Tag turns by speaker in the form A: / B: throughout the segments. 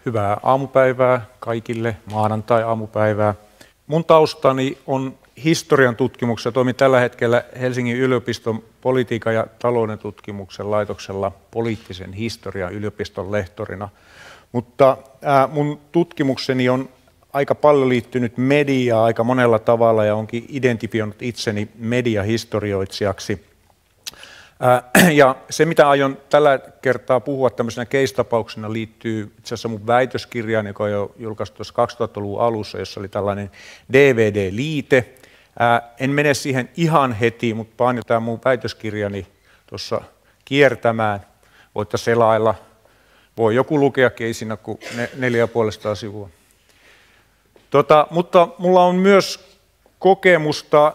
A: Hyvää aamupäivää kaikille, maanantai-aamupäivää. Mun taustani on historian tutkimuksessa. Toimin tällä hetkellä Helsingin yliopiston politiikan ja talouden tutkimuksen laitoksella poliittisen historian yliopiston lehtorina. Mutta mun tutkimukseni on aika paljon liittynyt mediaan aika monella tavalla ja onkin identifioinut itseni mediahistorioitsijaksi. Ja se, mitä aion tällä kertaa puhua tämmöisenä case-tapauksena, liittyy itse asiassa mun väitöskirjaan, joka on jo julkaistu tuossa 2000-luvun alussa, jossa oli tällainen DVD-liite. En mene siihen ihan heti, mutta paan jo tämän mun väitöskirjani tuossa kiertämään. Voitte selailla. Voi joku lukeakin, ei siinä kuin 450 sivua. Mutta mulla on myös kokemusta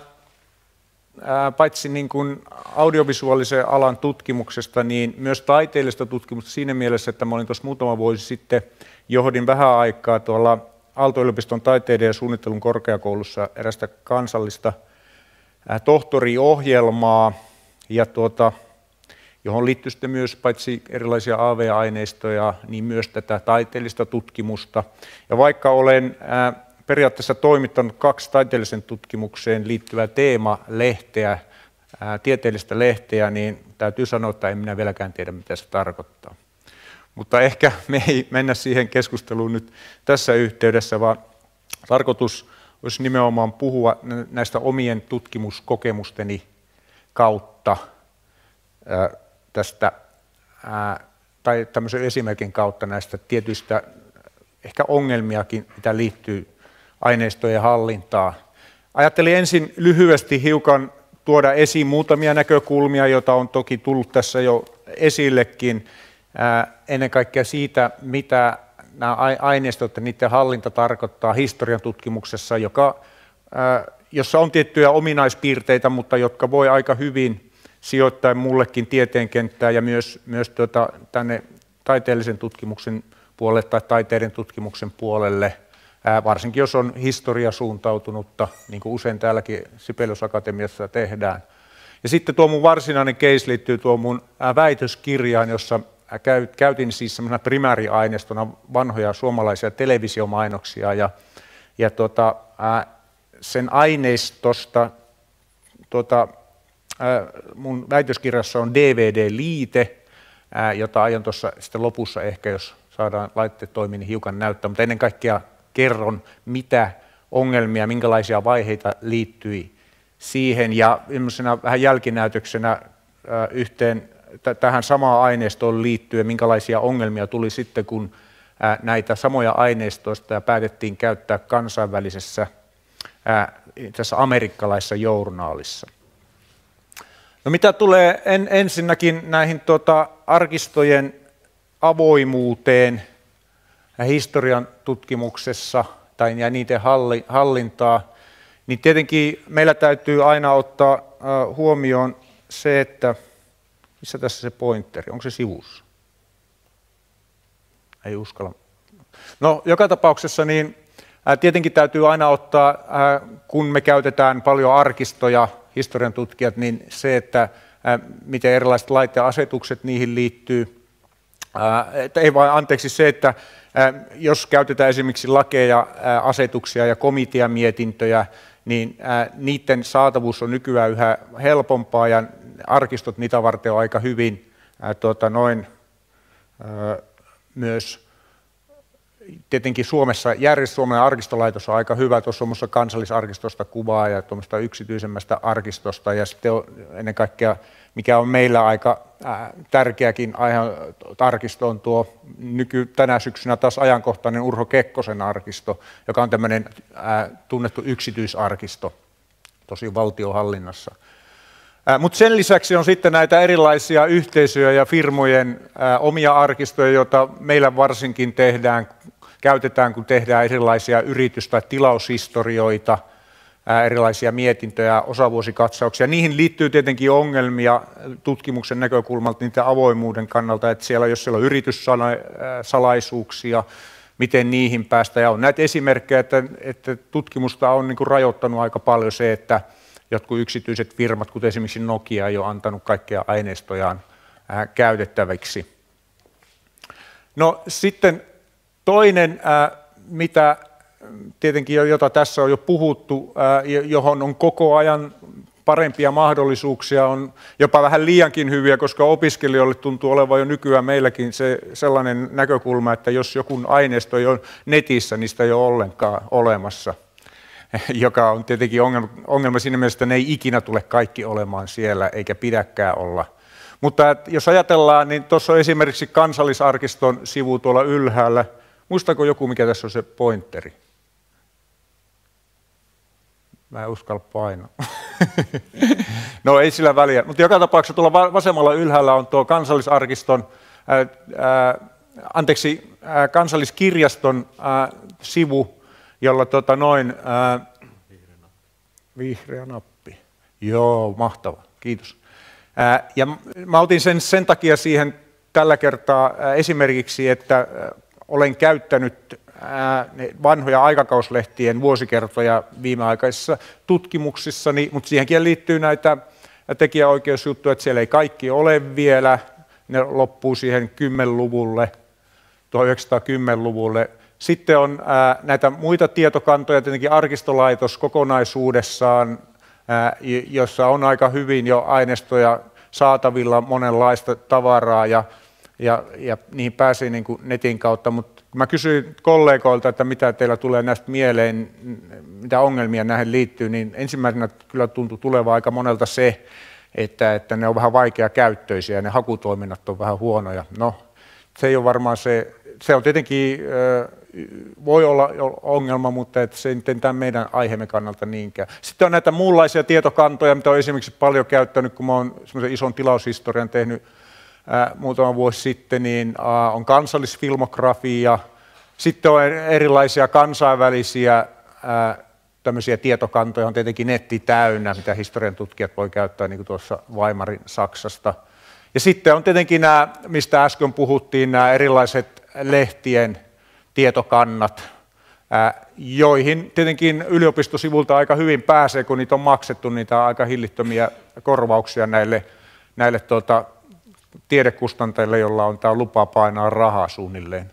A: paitsi niin kuin audiovisuaalisen alan tutkimuksesta, niin myös taiteellista tutkimusta siinä mielessä, että mä olin tuossa muutama vuosi sitten, johdin vähän aikaa tuolla Aalto-yliopiston taiteiden ja suunnittelun korkeakoulussa erästä kansallista tohtoriohjelmaa, ja johon liittyy sitten myös paitsi erilaisia AV-aineistoja, niin myös tätä taiteellista tutkimusta. Ja vaikka olen periaatteessa toimittanut 2 taiteellisen tutkimukseen liittyvää teemalehteä, tieteellistä lehteä, niin täytyy sanoa, että en minä vieläkään tiedä, mitä se tarkoittaa. Mutta ehkä me ei mennä siihen keskusteluun nyt tässä yhteydessä, vaan tarkoitus olisi nimenomaan puhua näistä omien tutkimuskokemusteni kautta tästä, tai tämmöisen esimerkin kautta näistä tietyistä ehkä ongelmiakin, mitä liittyy aineistojen hallintaan. Ajattelin ensin lyhyesti hiukan tuoda esiin muutamia näkökulmia, joita on toki tullut tässä jo esillekin, ennen kaikkea siitä, mitä nämä aineistot ja niiden hallinta tarkoittaa historian tutkimuksessa, jossa on tiettyjä ominaispiirteitä, mutta jotka voi aika hyvin sijoittaa mullekin tieteenkenttään ja myös tänne taiteellisen tutkimuksen puolelle tai taiteiden tutkimuksen puolelle, varsinkin jos on historia suuntautunutta, niin kuin usein täälläkin Sibelius Akatemiassa tehdään. Ja sitten tuo mun varsinainen case liittyy tuo mun väitöskirjaan, jossa käytin siis semmoisena primääriaineistona vanhoja suomalaisia televisiomainoksia, ja sen aineistosta mun väitöskirjassa on DVD-liite, jota aion tuossa sitten lopussa ehkä, jos saadaan laitteet toimia, niin hiukan näyttää, mutta ennen kaikkea kerron, mitä ongelmia, minkälaisia vaiheita liittyi siihen, ja vähän jälkinäytöksenä tähän samaan aineistoon liittyen, minkälaisia ongelmia tuli sitten, kun näitä samoja aineistoista päätettiin käyttää kansainvälisessä, tässä amerikkalaisessa journaalissa. No mitä tulee ensinnäkin näihin arkistojen avoimuuteen historian tutkimuksessa ja niiden hallintaa, niin tietenkin meillä täytyy aina ottaa huomioon se, että missä tässä se pointeri, onko se sivussa? Ei uskalla. No joka tapauksessa niin tietenkin täytyy aina ottaa, kun me käytetään paljon arkistoja, historian tutkijat, niin se, että miten erilaiset lait ja asetukset niihin liittyy. Ei vaan, anteeksi, se, että jos käytetään esimerkiksi lakeja, asetuksia ja komiteamietintöjä, niin niiden saatavuus on nykyään yhä helpompaa ja arkistot niitä varten on aika hyvin myös tietenkin Suomessa Suomen arkistolaitos on aika hyvä, tuossa on muassa kansallisarkistosta kuvaa ja tuommoista yksityisemmästä arkistosta, ja sitten ennen kaikkea, mikä on meillä aika tärkeäkin arkisto, on tuo tänä syksynä taas ajankohtainen Urho Kekkosen arkisto, joka on tämmöinen tunnettu yksityisarkisto, tosi valtionhallinnassa. Mutta sen lisäksi on sitten näitä erilaisia yhteisöjä ja firmojen omia arkistoja, joita meillä varsinkin käytetään, kun tehdään erilaisia yritys- tai tilaushistorioita, erilaisia mietintöjä, osavuosikatsauksia. Niihin liittyy tietenkin ongelmia tutkimuksen näkökulmalta, niiden avoimuuden kannalta, että jos siellä on yrityssalaisuuksia, miten niihin päästään. Ja on näitä esimerkkejä, että tutkimusta on niin kuin rajoittanut aika paljon se, että jotkut yksityiset firmat, kuten esimerkiksi Nokia, ei ole antanut kaikkia aineistojaan käytettäviksi. No sitten Toinen, mitä tietenkin jota tässä on jo puhuttu, johon on koko ajan parempia mahdollisuuksia, on jopa vähän liiankin hyviä, koska opiskelijoille tuntuu olevan jo nykyään meilläkin se sellainen näkökulma, että jos joku aineisto ei ole netissä, niin sitä ei ole ollenkaan olemassa, joka on tietenkin ongelma siinä mielessä, että ne ei ikinä tule kaikki olemaan siellä, eikä pidäkään olla. Mutta jos ajatellaan, niin tuossa on esimerkiksi Kansallisarkiston sivu tuolla ylhäällä. Muistaako joku, mikä tässä on se pointeri? Mä en uskalla painaa. No ei sillä väliä, mutta joka tapauksessa tuolla vasemmalla ylhäällä on tuo Kansalliskirjaston sivu, jolla vihreä nappi. Joo, mahtava, kiitos. Ja mä otin sen takia siihen tällä kertaa esimerkiksi, että olen käyttänyt vanhoja aikakauslehtien vuosikertoja viimeaikaisissa tutkimuksissani, mutta siihenkin liittyy näitä tekijäoikeusjuttuja, että siellä ei kaikki ole vielä, ne loppuu siihen 10-luvulle, 1910-luvulle. Sitten on näitä muita tietokantoja, tietenkin arkistolaitos kokonaisuudessaan, jossa on aika hyvin jo aineistoja saatavilla, monenlaista tavaraa ja niihin pääsee niin kuin netin kautta, mutta mä kysyin kollegoilta, että mitä teillä tulee näistä mieleen, mitä ongelmia näihin liittyy, niin ensimmäisenä kyllä tuntui tulevan aika monelta se, että ne on vähän vaikeakäyttöisiä ja ne hakutoiminnat on vähän huonoja. No, se ei ole varmaan se on tietenkin, voi olla ongelma, mutta se ei nyt tämän meidän aiheemme kannalta niinkään. Sitten on näitä muunlaisia tietokantoja, mitä olen esimerkiksi paljon käyttänyt, kun mä olen semmoisen ison tilaushistorian tehnyt muutama vuosi sitten, niin on kansallisfilmografia, sitten on erilaisia kansainvälisiä tämmöisiä tietokantoja, on tietenkin netti täynnä, mitä historian tutkijat voi käyttää, niin kuin tuossa Weimarin Saksasta. Ja sitten on tietenkin nämä, mistä äsken puhuttiin, nämä erilaiset lehtien tietokannat, joihin tietenkin yliopistosivulta aika hyvin pääsee, kun niitä on maksettu, niitä aika hillittömiä korvauksia näille tiedekustantajille, jolla on tämä lupa painaa rahaa suunnilleen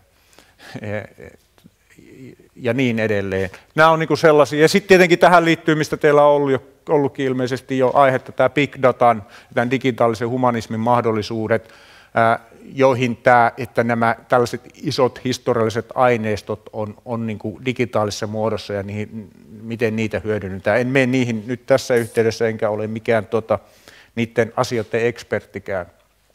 A: ja niin edelleen. Nämä on niin sellaisia. Ja sitten tietenkin tähän liittyy, mistä teillä on ollutkin ilmeisesti jo aihetta, tämä big datan, tämän digitaalisen humanismin mahdollisuudet, joihin että nämä tällaiset isot historialliset aineistot on niin kuin digitaalisessa muodossa ja miten niitä hyödynnetään. En mene niihin nyt tässä yhteydessä, enkä ole mikään niiden asioiden eksperttikään.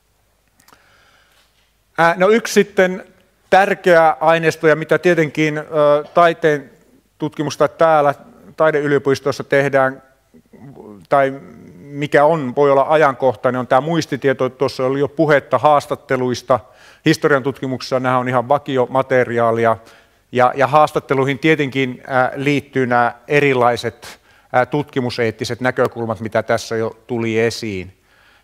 A: No yksi sitten tärkeä aineisto, ja mitä tietenkin taiteen tutkimusta täällä taideyliopistossa tehdään, tai mikä voi olla ajankohtainen, on tämä muistitieto. Tuossa oli jo puhetta haastatteluista. Historian tutkimuksessa nämä on ihan vakiomateriaalia, ja haastatteluihin tietenkin liittyy nämä erilaiset tutkimuseettiset näkökulmat, mitä tässä jo tuli esiin.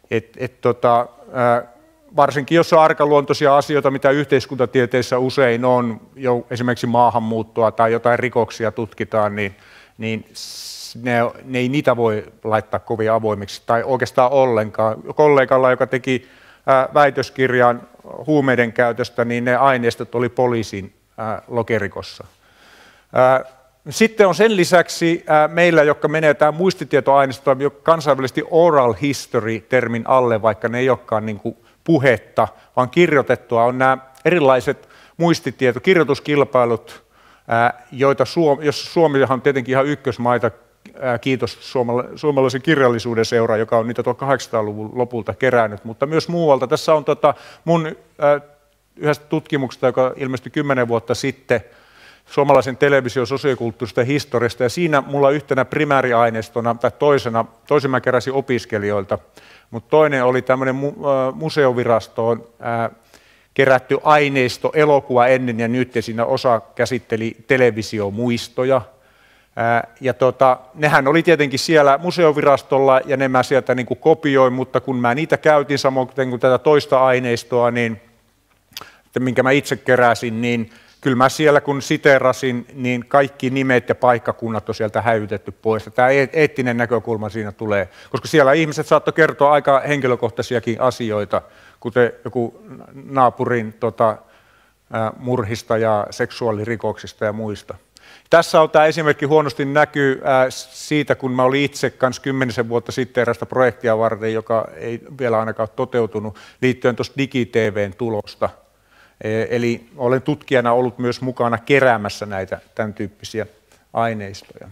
A: Varsinkin jos on arkaluontoisia asioita, mitä yhteiskuntatieteissä usein on, jo esimerkiksi maahanmuuttoa tai jotain rikoksia tutkitaan, niin ne ei niitä voi laittaa kovin avoimiksi tai oikeastaan ollenkaan. Kollegalla, joka teki väitöskirjan huumeiden käytöstä, niin ne aineistot oli poliisin lokerikossa. Sitten on sen lisäksi meillä, jotka menee tämä muistitietoaineisto kansainvälisesti oral history-termin alle, vaikka ne ei olekaan niin kuin puhetta, vaan kirjoitettua, on nämä erilaiset kirjoituskilpailut, jos Suomihan on tietenkin ihan ykkösmaita, kiitos suomalaisen kirjallisuuden seura, joka on niitä 1800-luvun lopulta kerännyt, mutta myös muualta. Tässä on mun yhdestä tutkimuksesta, joka ilmestyi 10 vuotta sitten, suomalaisen television sosiokulttuurista historiasta, ja siinä mulla yhtenä primääriaineistona, tai toisen mä keräsin opiskelijoilta, mutta toinen oli tämmöinen museovirastoon kerätty aineisto, elokuva ennen ja nyt, ja siinä osa käsitteli televisiomuistoja. Ja nehän oli tietenkin siellä museovirastolla, ja ne mä sieltä niin kuin kopioin, mutta kun mä niitä käytin samoin kuin tätä toista aineistoa, niin, minkä mä itse keräsin, niin kyllä mä siellä kun siteerasin, niin kaikki nimet ja paikkakunnat on sieltä häivytetty pois. Tämä eettinen näkökulma siinä tulee, koska siellä ihmiset saattoi kertoa aika henkilökohtaisiakin asioita, kuten joku naapurin murhista ja seksuaalirikoksista ja muista. Tässä on tämä esimerkki huonosti näkyy siitä, kun mä olin itse kanssa 10 vuotta sitten erästä projektia varten, joka ei vielä ainakaan toteutunut, liittyen tuosta DigiTV:n tulosta. Eli olen tutkijana ollut myös mukana keräämässä näitä tämän tyyppisiä aineistoja.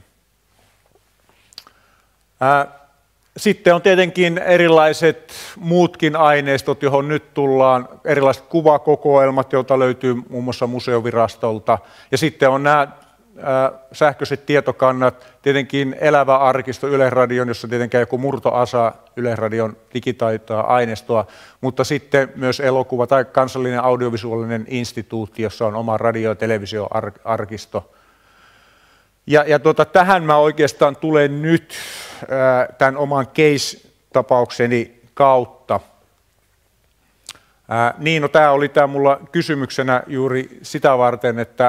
A: Sitten on tietenkin erilaiset muutkin aineistot, johon nyt tullaan, erilaiset kuvakokoelmat, joita löytyy muun muassa Museovirastolta. Ja sitten on nämä sähköiset tietokannat, tietenkin elävä arkisto Yleisradion, jossa tietenkään joku murtoasa Yleisradion digitaitoa aineistoa, mutta sitten myös elokuva tai kansallinen audiovisuaalinen instituutti, jossa on oma radio- ja televisioarkisto. Ja tähän mä oikeastaan tulen nyt tämän oman case-tapaukseni kautta. Niin, no tämä oli mulla kysymyksenä juuri sitä varten, että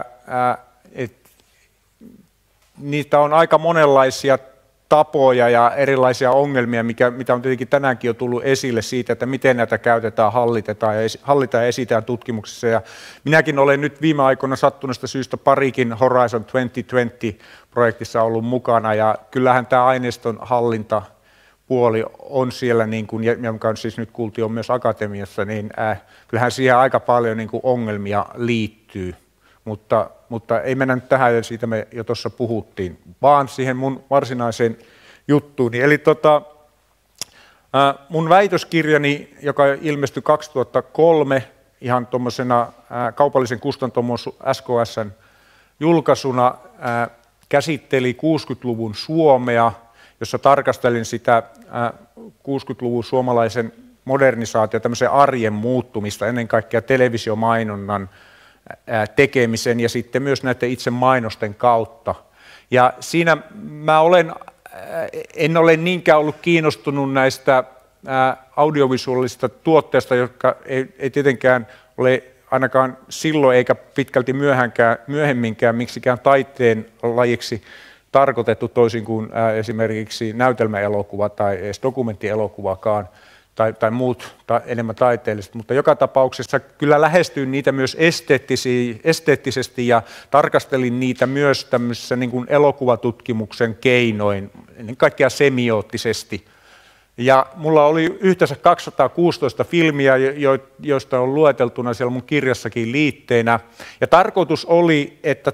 A: niitä on aika monenlaisia tapoja ja erilaisia ongelmia, mitä on tietenkin tänäänkin jo tullut esille siitä, että miten näitä käytetään, hallitaan ja esitään tutkimuksissa. Ja minäkin olen nyt viime aikoina sattuneesta syystä parikin Horizon 2020-projektissa ollut mukana, ja kyllähän tämä aineiston hallintapuoli on siellä, niin kuin, jonka siis nyt kuultiin on myös akatemiassa, niin kyllähän siihen aika paljon niin kuin ongelmia liittyy. Mutta ei mennä nyt tähän, siitä me jo tuossa puhuttiin, vaan siihen mun varsinaiseen juttuuni. Eli mun väitöskirjani, joka ilmestyi 2003 ihan tuommoisena kaupallisen kustantamon SKS:n julkaisuna, käsitteli 60-luvun Suomea, jossa tarkastelin sitä 60-luvun suomalaisen modernisaation, tämmöisen arjen muuttumista, ennen kaikkea televisiomainonnan tekemisen ja sitten myös näiden itse mainosten kautta. Ja siinä mä en ole niinkään ollut kiinnostunut näistä audiovisuaalisista tuotteista, jotka ei tietenkään ole ainakaan silloin eikä pitkälti myöhemminkään miksikään taiteen lajiksi tarkoitettu, toisin kuin esimerkiksi näytelmäelokuva tai edes dokumenttielokuvakaan tai muut enemmän taiteelliset, mutta joka tapauksessa kyllä lähestyin niitä myös esteettisesti ja tarkastelin niitä myös tämmöisessä niin kuin elokuvatutkimuksen keinoin, ennen kaikkea semioottisesti. Ja mulla oli yhteensä 216 filmiä, joista on lueteltuna siellä mun kirjassakin liitteenä. Ja tarkoitus oli, että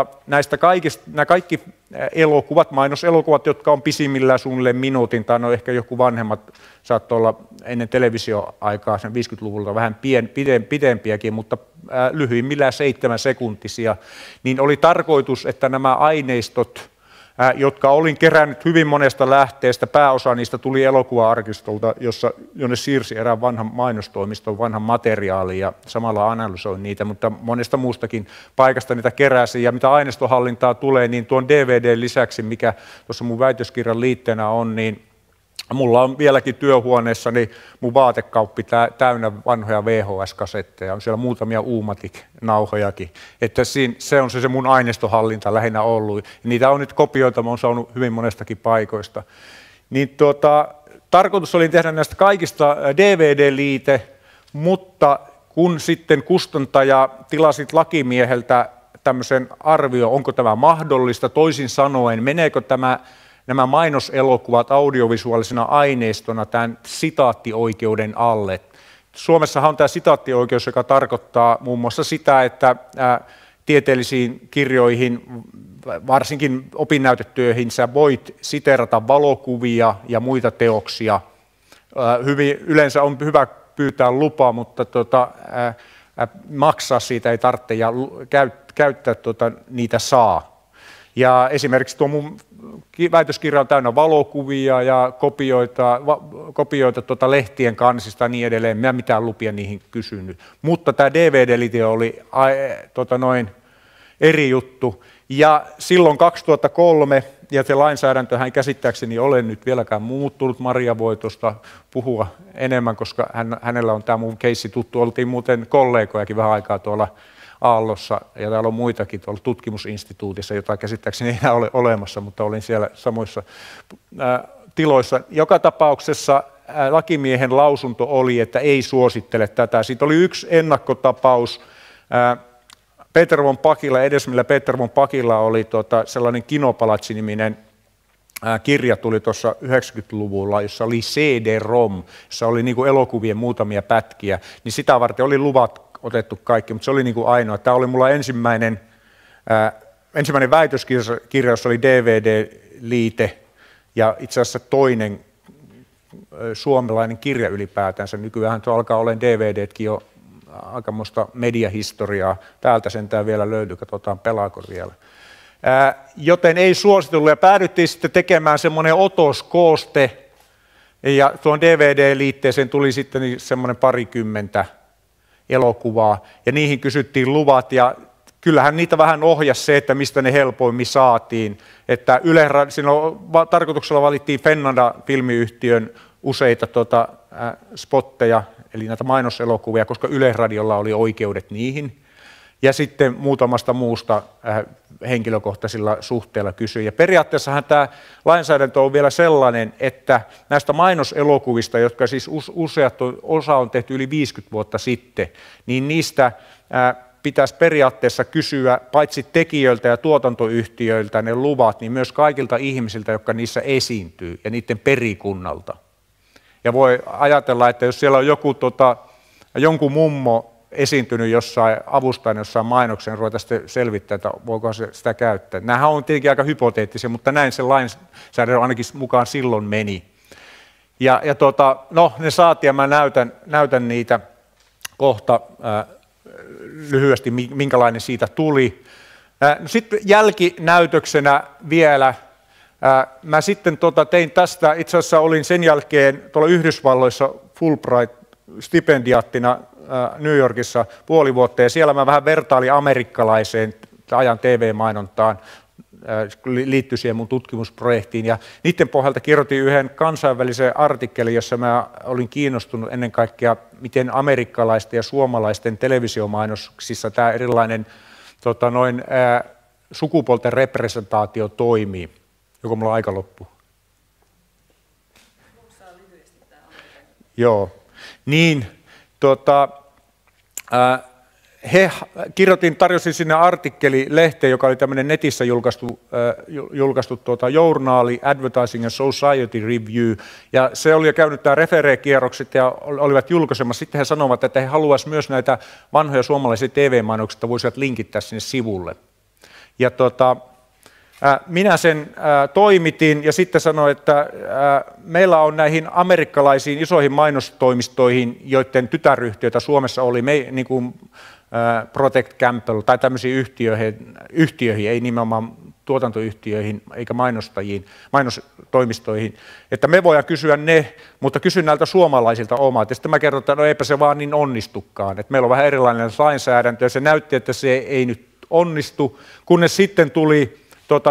A: nämä kaikki elokuvat, mainoselokuvat, jotka on pisimmillään suunnilleen minuutin, tai no ehkä joku vanhemmat, saattoi olla ennen televisioaikaa, sen 50-luvulta vähän pidempiäkin, mutta lyhyimmillään 7-sekuntisia, niin oli tarkoitus, että nämä aineistot, jotka olin kerännyt hyvin monesta lähteestä, pääosa niistä tuli elokuva-arkistolta, jonne siirsi erään vanhan mainostoimiston vanhan materiaalin ja samalla analysoin niitä, mutta monesta muustakin paikasta niitä keräsin. Ja mitä aineistohallintaa tulee, niin tuon DVDn lisäksi, mikä tuossa mun väitöskirjan liitteenä on, niin mulla on vieläkin työhuoneessani mun vaatekauppi täynnä vanhoja VHS-kasetteja, on siellä muutamia Uumatic-nauhojakin, että se on se mun aineistohallinta lähinnä ollut. Ja niitä on nyt kopioita, mä oon saanut hyvin monestakin paikoista. Niin tarkoitus oli tehdä näistä kaikista DVD-liite, mutta kun sitten kustantaja tilasi lakimieheltä tämmöisen arvio, onko tämä mahdollista, toisin sanoen, meneekö nämä mainoselokuvat audiovisuaalisena aineistona tämän sitaattioikeuden alle. Suomessahan on tämä sitaattioikeus, joka tarkoittaa muun muassa sitä, että tieteellisiin kirjoihin, varsinkin opinnäytetyöihin, sä voit siteerata valokuvia ja muita teoksia. Yleensä on hyvä pyytää lupa, mutta maksaa siitä ei tarvitse ja käyttää niitä saa. Ja esimerkiksi tuo mun väitöskirja on täynnä valokuvia ja kopioita lehtien kansista ja niin edelleen. Mä mitään lupia niihin kysynyt. Mutta tämä DVD-lite oli eri juttu. Ja silloin 2003, ja se lainsäädäntöhän ei käsittääkseni ole nyt vieläkään muuttunut, Maria voi tuosta puhua enemmän, koska hänellä on tämä mun keissi tuttu. Oltiin muuten kollegojakin vähän aikaa tuolla Aallossa, ja täällä on muitakin tuolla tutkimusinstituutissa, jota käsittääkseni ei enää ole olemassa, mutta olin siellä samoissa tiloissa. Joka tapauksessa lakimiehen lausunto oli, että ei suosittele tätä. Siitä oli yksi ennakkotapaus Peter von Pakila, edesmillä Peter von Pakila oli sellainen Kinopalatsi-niminen kirja tuli tuossa 90-luvulla, jossa oli CD-ROM, jossa oli niin kuin elokuvien muutamia pätkiä, niin sitä varten oli luvat otettu kaikki, mutta se oli niin kuin ainoa. Tämä oli mulla ensimmäinen väitöskirja, jossa oli DVD-liite ja itse asiassa toinen suomalainen kirja ylipäätänsä. Nykyään tuo alkaa olemaan DVDtkin jo aikamoista mediahistoriaa. Täältä sentään vielä löytyy, katsotaan pelaako vielä. Joten ei suositellut ja päädyttiin sitten tekemään semmoinen otoskooste ja tuon DVD-liitteeseen tuli sitten semmoinen 20 elokuvaa ja niihin kysyttiin luvat ja kyllähän niitä vähän ohjasi se, että mistä ne helpoimmin saatiin. Että tarkoituksella valittiin Fennada-filmiyhtiön useita spotteja, eli näitä mainoselokuvia, koska Yleisradiolla oli oikeudet niihin. Ja sitten muutamasta muusta henkilökohtaisilla suhteilla kysyi. Ja periaatteessahan tämä lainsäädäntö on vielä sellainen, että näistä mainoselokuvista, jotka siis osa on tehty yli 50 vuotta sitten, niin niistä pitäisi periaatteessa kysyä paitsi tekijöiltä ja tuotantoyhtiöiltä ne luvat, niin myös kaikilta ihmisiltä, jotka niissä esiintyy ja niiden perikunnalta. Ja voi ajatella, että jos siellä on jonkun mummo esiintynyt jossain avustajana jossain mainoksen, niin ruvetaan sitten selvittää, että voiko se sitä käyttää. Nämähän on tietenkin aika hypoteettisia, mutta näin se lainsäädäntö ainakin mukaan silloin meni. No, ne saatiin ja mä näytän niitä kohta lyhyesti, minkälainen siitä tuli. Sitten jälkinäytöksenä vielä, mä sitten tein tästä, itse asiassa olin sen jälkeen tuolla Yhdysvalloissa Fulbright-stipendiaattina New Yorkissa puoli vuotta, ja siellä mä vähän vertailin amerikkalaiseen ajan TV-mainontaan, liittyi siihen mun tutkimusprojektiin, ja niiden pohjalta kirjoitin yhden kansainvälisen artikkelin, jossa mä olin kiinnostunut ennen kaikkea, miten amerikkalaisten ja suomalaisten televisiomainoksissa tämä erilainen sukupuolten representaatio toimii. Joko mulla on aika loppu? Joo. Niin, tarjosin sinne artikkelilehteen, joka oli tämmöinen netissä julkaistu journaali Advertising and Society Review, ja se oli jo käynyt nämä referee-kierrokset ja olivat julkaisemassa. Sitten he sanovat, että he haluaisivat myös näitä vanhoja suomalaisia TV-mainoksia, että voisivat linkittää sinne sivulle. Ja minä sen toimitin ja sitten sanoin, että meillä on näihin amerikkalaisiin isoihin mainostoimistoihin, joiden tytäryhtiöitä Suomessa oli, niin kuin Protect Campbell tai tämmöisiin yhtiöihin, ei nimenomaan tuotantoyhtiöihin eikä mainostoimistoihin, että me voidaan kysyä ne, mutta kysyn näiltä suomalaisilta omat. Ja sitten mä kerron, että no eipä se vaan niin onnistukaan, että meillä on vähän erilainen lainsäädäntö ja se näytti, että se ei nyt onnistu, kunnes sitten tuli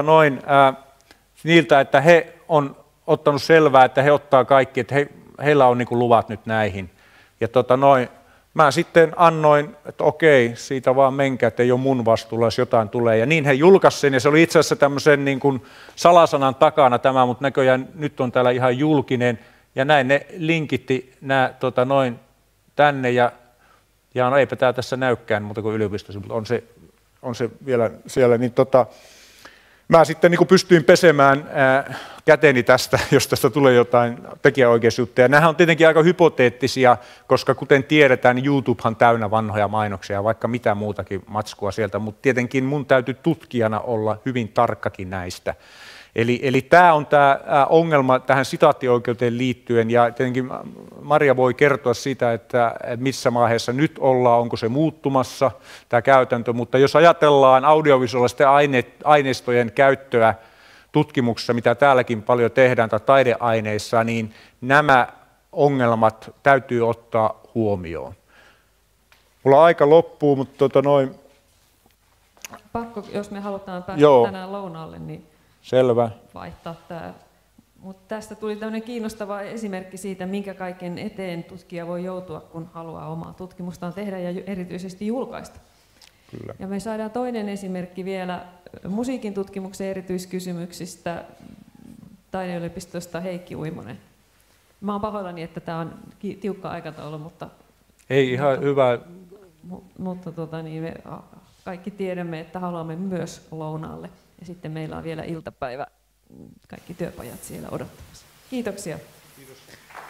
A: niiltä, että he on ottanut selvää, että he ottaa kaikki, että heillä on niin kuin luvat nyt näihin. Ja mä sitten annoin, että okei, siitä vaan menkää, että ei ole mun vastuulla, jos jotain tulee. Ja niin he julkaisivat sen, ja se oli itse asiassa tämmöisen niin kuin salasanan takana tämä, mutta näköjään nyt on täällä ihan julkinen. Ja näin ne linkitti nämä tänne, ja no eipä tämä tässä näykään, mutta kuin yliopistossa, mutta on se vielä siellä, niin mä sitten niin pystyin pesemään käteni tästä, jos tästä tulee jotain tekijäoikeusjuttuja. Nämähän on tietenkin aika hypoteettisia, koska kuten tiedetään, niin YouTubehan täynnä vanhoja mainoksia, vaikka mitä muutakin matskua sieltä, mutta tietenkin mun täytyy tutkijana olla hyvin tarkkakin näistä. Eli tämä on tämä ongelma tähän sitaattioikeuteen liittyen, ja tietenkin Maria voi kertoa sitä, että missä vaiheessa nyt ollaan, onko se muuttumassa tämä käytäntö, mutta jos ajatellaan audiovisuaalisten aineistojen käyttöä tutkimuksessa, mitä täälläkin paljon tehdään, tai taideaineissa, niin nämä ongelmat täytyy ottaa huomioon. Mulla aika loppuu, mutta
B: Pakko, jos me halutaan päästä tänään lounaalle, niin
A: selvä.
B: Vaihtaa tämä. Mutta tästä tuli tämmöinen kiinnostava esimerkki siitä, minkä kaiken eteen tutkija voi joutua, kun haluaa omaa tutkimustaan tehdä ja erityisesti julkaista.
A: Kyllä.
B: Ja me saadaan toinen esimerkki vielä musiikin tutkimuksen erityiskysymyksistä taideyliopistosta Heikki Uimonen. Mä oon pahoillani, että tämä on tiukka aikataulu, mutta...
A: Ei ihan hyvä.
B: mutta me kaikki tiedämme, että haluamme myös lounaalle. Ja sitten meillä on vielä iltapäivä, kaikki työpajat siellä odottamassa. Kiitoksia.
A: Kiitos.